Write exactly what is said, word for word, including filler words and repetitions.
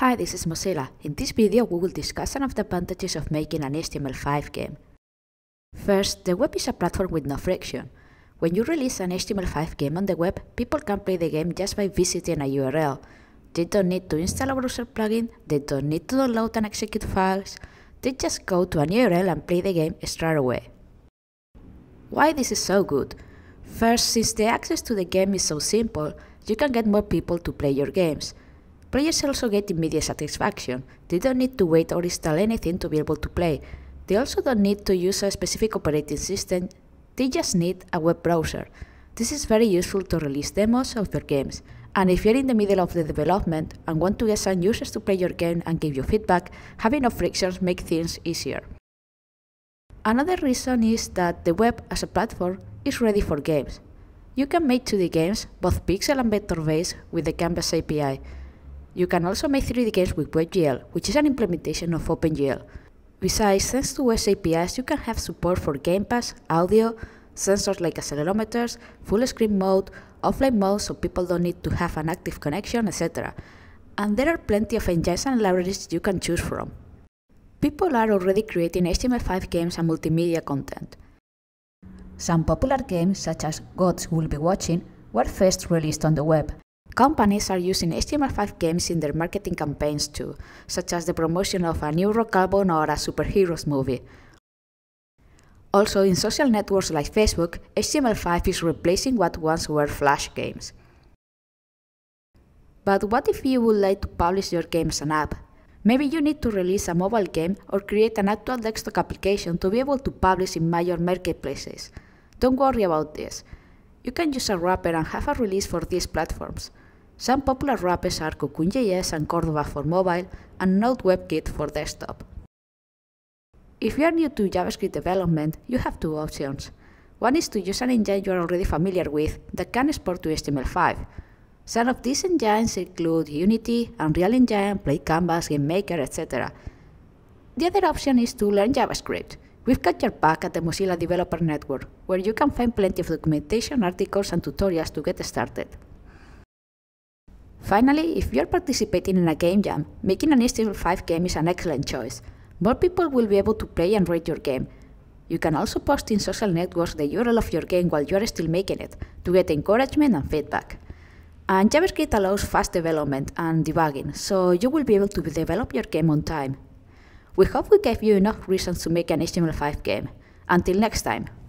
Hi, this is Mozilla. In this video, we will discuss some of the advantages of making an H T M L five game. First, the web is a platform with no friction. When you release an H T M L five game on the web, people can play the game just by visiting a U R L. They don't need to install a browser plugin, they don't need to download and execute files, they just go to an U R L and play the game straight away. Why this is so good? First, since the access to the game is so simple, you can get more people to play your games. Players also get immediate satisfaction. They don't need to wait or install anything to be able to play. They also don't need to use a specific operating system, they just need a web browser. This is very useful to release demos of your games. And if you're in the middle of the development and want to get some users to play your game and give you feedback, having no frictions makes things easier. Another reason is that the web as a platform is ready for games. You can make two D games, both pixel and vector-based, with the Canvas A P I. You can also make three D games with WebGL, which is an implementation of OpenGL. Besides, thanks to web A P Is, you can have support for Game Pass, audio, sensors like accelerometers, full screen mode, offline mode so people don't need to have an active connection, et cetera. And there are plenty of engines and libraries you can choose from. People are already creating H T M L five games and multimedia content. Some popular games, such as Gods Will Be Watching, were first released on the web. Companies are using H T M L five games in their marketing campaigns too, such as the promotion of a new rock album or a superheroes movie. Also, in social networks like Facebook, H T M L five is replacing what once were Flash games. But what if you would like to publish your game as an app? Maybe you need to release a mobile game or create an actual desktop application to be able to publish in major marketplaces. Don't worry about this. You can use a wrapper and have a release for these platforms. Some popular wrappers are Cocoon dot J S and Cordova for mobile, and Node WebKit for desktop. If you are new to JavaScript development, you have two options. One is to use an engine you are already familiar with that can export to H T M L five. Some of these engines include Unity, Unreal Engine, Play Canvas, GameMaker, et cetera. The other option is to learn JavaScript. We've got your back at the Mozilla Developer Network, where you can find plenty of documentation, articles, and tutorials to get started. Finally, if you're participating in a game jam, making an H T M L five game is an excellent choice. More people will be able to play and rate your game. You can also post in social networks the U R L of your game while you are still making it, to get encouragement and feedback. And JavaScript allows fast development and debugging, so you will be able to develop your game on time. We hope we gave you enough reasons to make an H T M L five game. Until next time!